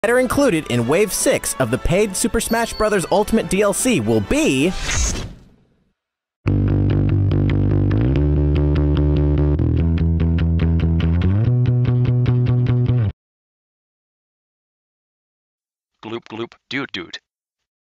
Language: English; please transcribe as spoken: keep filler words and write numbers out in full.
that are included in Wave six of the paid Super Smash Bros. Ultimate D L C will be... Gloop gloop dude dude.